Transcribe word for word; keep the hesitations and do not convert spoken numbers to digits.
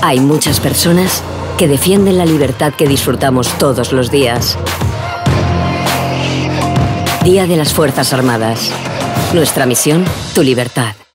Hay muchas personas que defienden la libertad que disfrutamos todos los días. Día de las Fuerzas Armadas. Nuestra misión, tu libertad.